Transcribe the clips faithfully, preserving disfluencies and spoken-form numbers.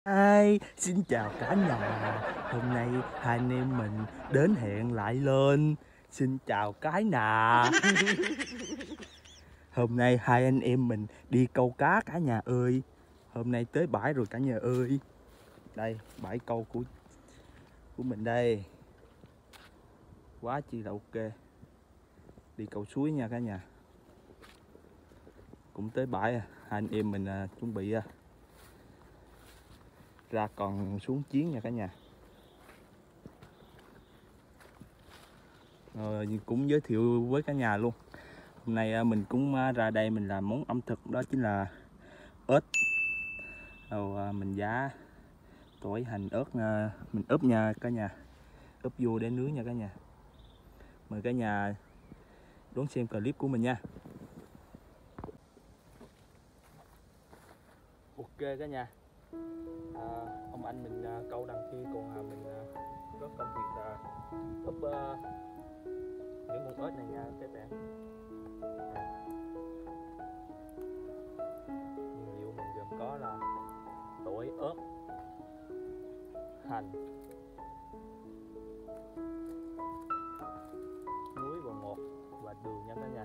Hi, xin chào cả nhà. Hôm nay hai anh em mình đến hẹn lại lên. Xin chào cái nà. Hôm nay hai anh em mình đi câu cá cả nhà ơi. Hôm nay tới bãi rồi cả nhà ơi. Đây, bãi câu của của mình đây. Quá chi là ok. Đi câu suối nha cả nhà. Cũng tới bãi à. Hai anh em mình à, chuẩn bị à, ra còn xuống chiến nha cả nhà. Rồi cũng giới thiệu với cả nhà luôn. Hôm nay mình cũng ra đây mình làm món ẩm thực, đó chính là ếch. Rồi mình giá tỏi hành ớt mình ướp nha cả nhà, ướp vô để nướng nha cả nhà. Mời cả nhà đón xem clip của mình nha. Ok cả nhà, à, ông anh mình câu đằng kia, còn mình có công việc là ướp uh, những con ếch này nha các bạn. Nguyên liệu mình gồm có là tỏi, ớt, hành, muối, bột ngọt và đường nha cả nhà.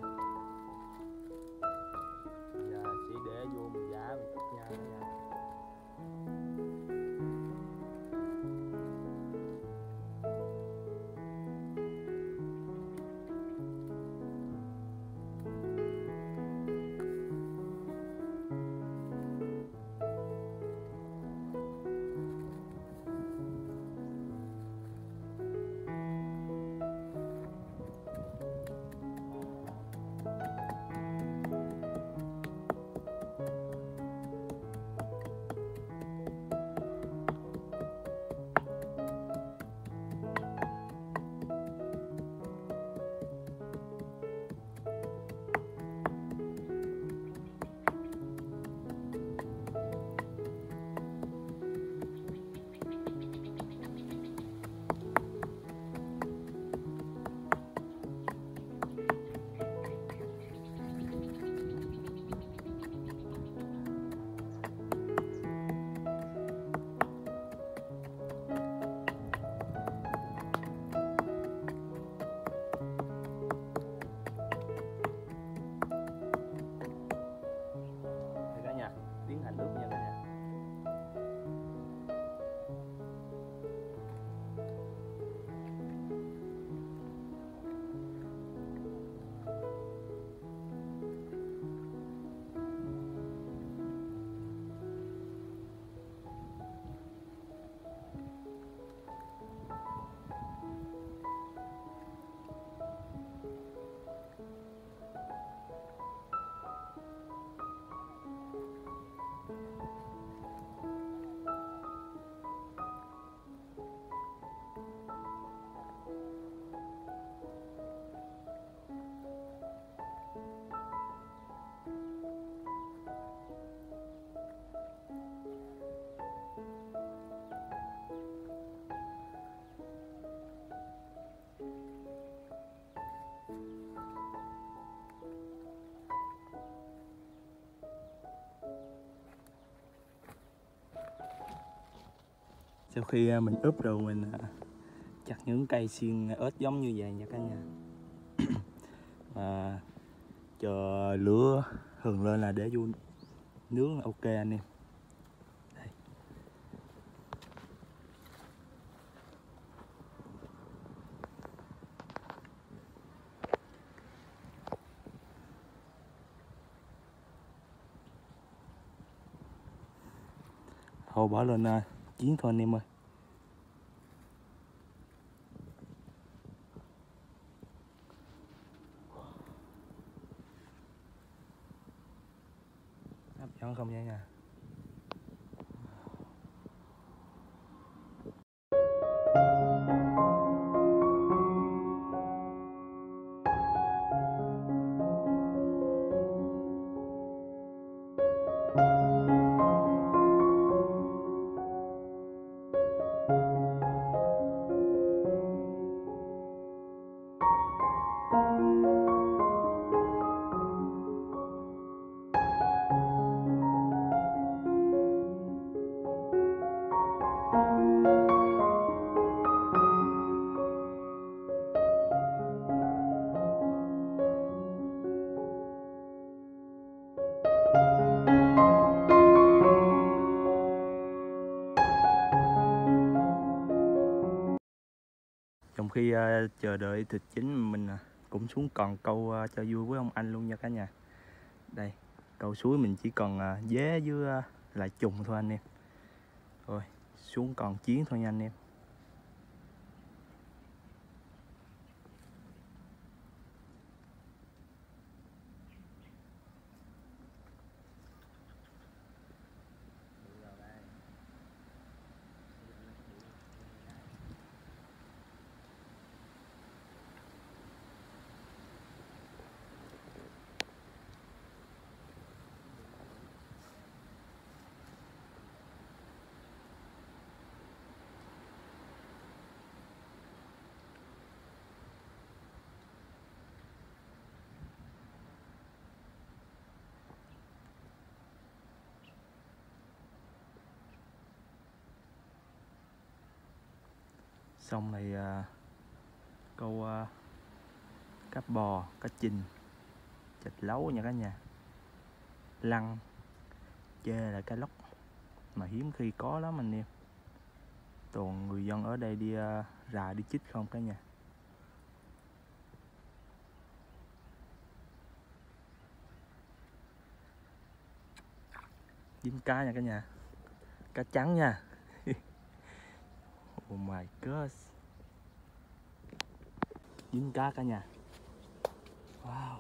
Giờ sẽ để vô mình giá mình cất nha cả nhà. Tiến hành ướp nha cả nhà. Sau khi mình ướp rồi mình chặt những cây xiên ếch giống như vậy nha cả nhà. Và chờ lửa hừng lên là để vô nướng là ok anh em. Đây. Thôi bỏ lên uh, chiến thôi anh em ơi. Hấp dẫn không nha nha. khi uh, chờ đợi thịt chín mình uh, cũng xuống còn câu uh, cho vui với ông anh luôn nha cả nhà. Đây, câu suối mình chỉ còn uh, dế với uh, lại trùng thôi anh em. Thôi xuống còn chiến thôi nha anh em. Xong này uh, câu uh, cá bò, cá chình, chạch lấu nha cả nhà, lăng, chê là cá lóc mà hiếm khi có lắm anh em. Toàn người dân ở đây đi uh, rà đi chích không cả nhà. Dính cá nha cả nhà, cá trắng nha. Oh my god, dính cá cả nhà. Wow,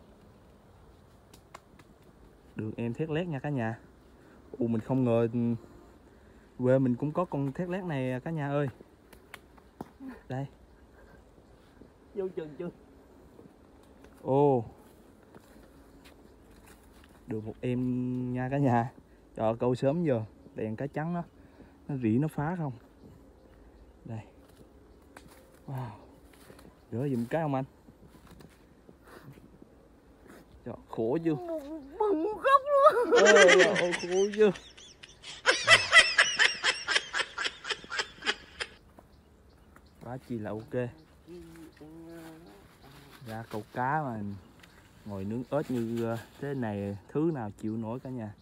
đường em thét lét nha cả nhà. Ồ, mình không ngờ quê mình cũng có con thét lét này cả nhà ơi. Đây, vô chừng chưa. Ồ, được một em nha cả nhà. Trời, câu sớm giờ đèn cá trắng đó, nó rỉ nó phá không. Đây, wow, rửa giùm cái không anh. Trời, khổ chưa, bự gốc luôn. Ôi, ôi, khổ chưa. Quá chi là ok. Ra câu cá mà ngồi nướng ếch như thế này, thứ nào chịu nổi cả nhà.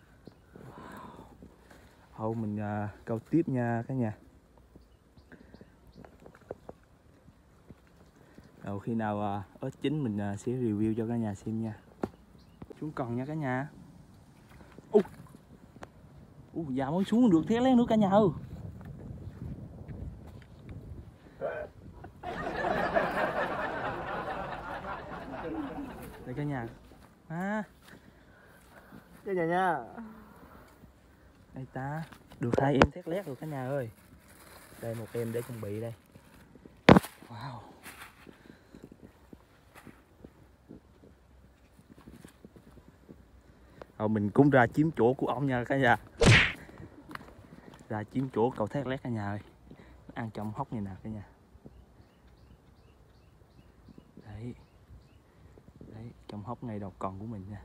Thôi mình uh, câu tiếp nha cả nhà. Rồi khi nào uh, ếch chín mình uh, sẽ review cho cả nhà xem nha. Xuống còn nha cả nhà. Ú, Ú, dạ mới xuống được thét lén nữa cả nhà ơi. Đây cả nhà. À, Cả nhà nha. đây ta, được hai em thét lét rồi cả nhà ơi. Đây một em để chuẩn bị đây. Wow. Rồi mình cũng ra chiếm chỗ của ông nha cả nhà. Ra chiếm chỗ cầu thét lét cả nhà ơi. Ăn trong hốc này nè cả nhà. Đấy. Đấy, trong hốc ngay đầu còn của mình nha.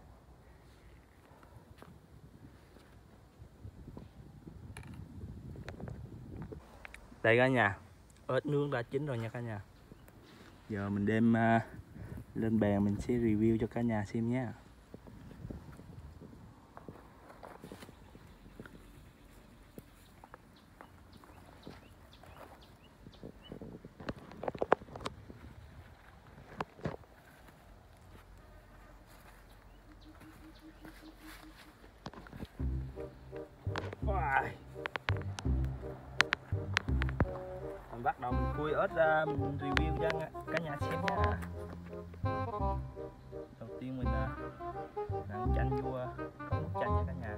Đây cả nhà, ếch nướng đã chín rồi nha cả nhà. Giờ mình đem uh, lên bàn mình sẽ review cho cả nhà xem nhé. Mình bắt đầu mình khui ếch ra mình review cho cả nhà xem nha. Đầu tiên mình nặn chanh vô có nước chanh nha cả nhà.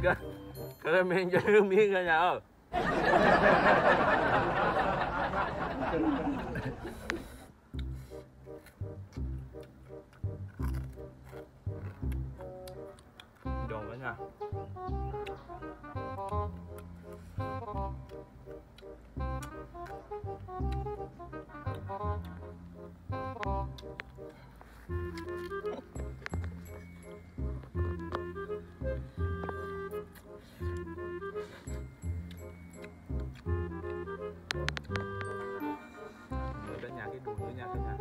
caramel cho nước miếng cả nhà ơi. Giòn cả nhà. Mời cả nhà cái đùi nữa nha cả nhà.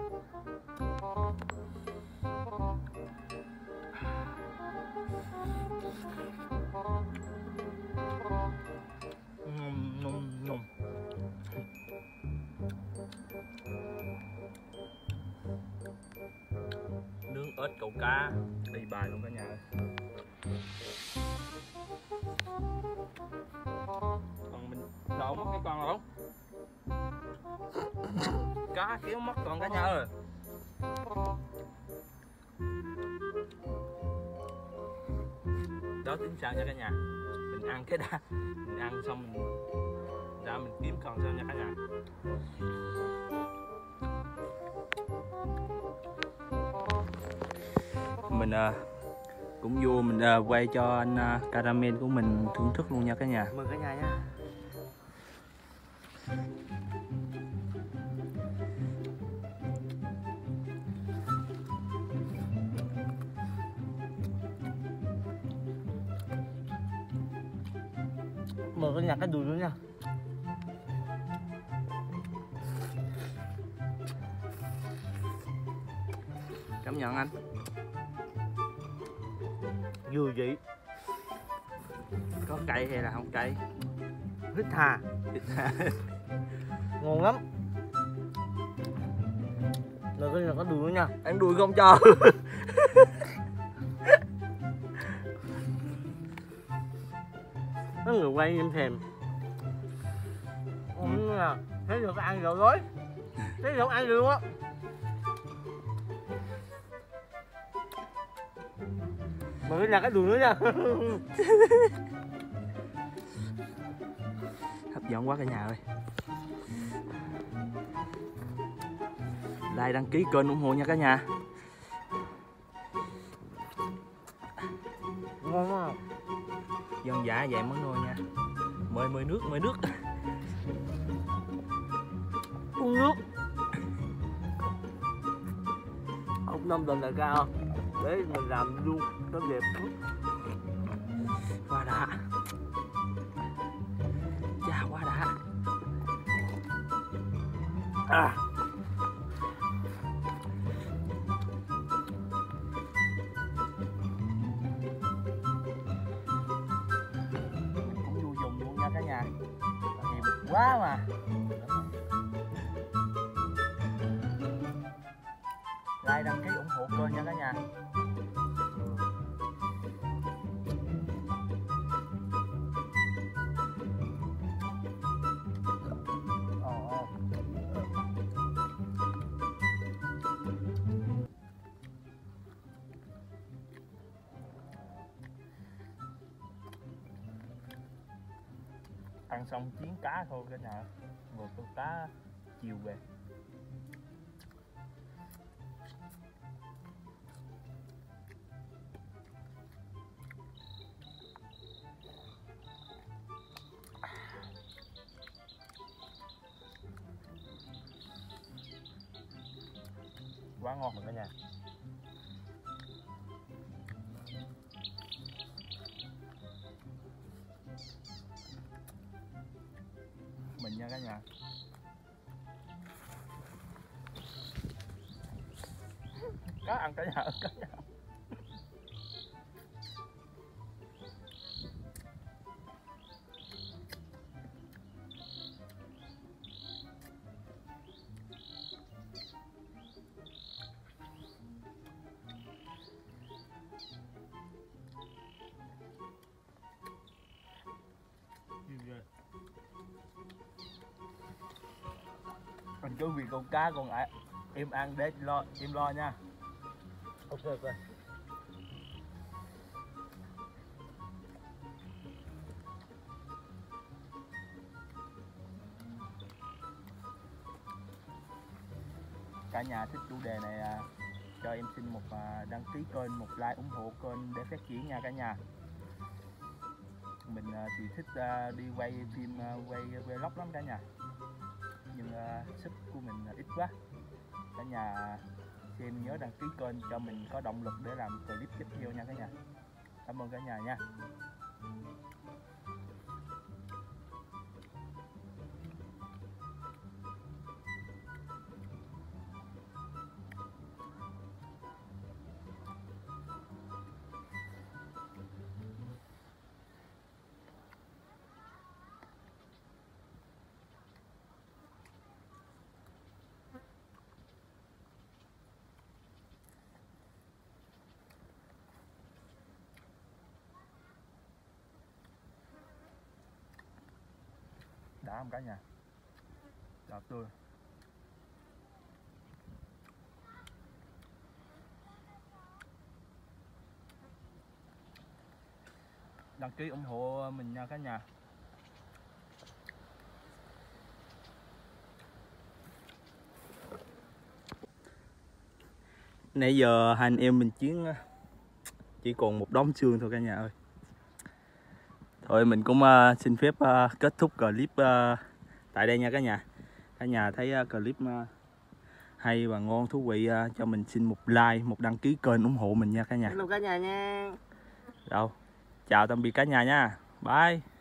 Ngon ngon ngon. Nướng ớt cậu cá đi bài luôn cả nhà ơi. Còn mình đâu mất cái con đâu. Cá kéo mất còn cả nhà ơi. Đó tính sao nha cả nhà. Mình ăn cái đã. Mình ăn xong mình ra mình kiếm con sao nha cả nhà. Mình uh, cũng vô mình uh, quay cho anh uh, caramel của mình thưởng thức luôn nha cả nhà. Mời cả nhà nha. Mời cả nhà cái đùi nữa nha. Cảm nhận anh. Vừa vậy. Có cay hay là không cay? Hít hà. Ngon lắm. Mời cả nhà cái đùi nữa nha. Ăn đùi không cho. Có người quay em thèm. Không là thấy được ăn rồi gói. Thấy được ăn được á. Mời cả nhà cái đùi nữa nha. Hấp dẫn quá cả nhà ơi. Like đăng ký kênh ủng hộ nha cả nhà. Ngon không? Dân dã vậy món nôi nha. Mời mời nước mời nước. Uống nước. Ông Năm Đình là cao. Để mình làm luôn nó đẹp. Quá đã. Chà quá đã. À. Cũng vô dùng luôn nha cả nhà. Thèm quá mà. Like đăng ký ủng hộ kênh nha cả nhà. Ăn xong chiến cá thôi cả nhà. Vừa con cá chiều về. Quá ngon rồi cả nhà. Mình nha cả nhà. Cá ăn cả nhà, cả nhà. Mình cứ vì con cá còn lại em ăn để lo em lo nha. Ok ok. cả nhà thích chủ đề này à, cho em xin một à, đăng ký kênh, một like ủng hộ kênh để phát triển nha cả nhà. Mình à, thì thích à, đi quay phim, à, quay vlog lắm cả nhà, nhưng à, sức của mình ít quá. Cả nhà xem nhớ đăng ký kênh cho mình có động lực để làm clip tiếp theo nha cả nhà. Cảm ơn cả nhà nha. Đã không cả nhà? Đào tươi. Đăng ký ủng hộ mình nha cả nhà. Nãy giờ hai anh em mình chiến chỉ còn một đống xương thôi cả nhà ơi. Thôi mình cũng uh, xin phép uh, kết thúc clip uh, tại đây nha cả nhà. Cả nhà thấy uh, clip uh, hay và ngon thú vị uh, cho mình xin một like, một đăng ký kênh ủng hộ mình nha cả nhà. Hello cả nhà nha. Đâu, chào tạm biệt cả nhà nha. Bye.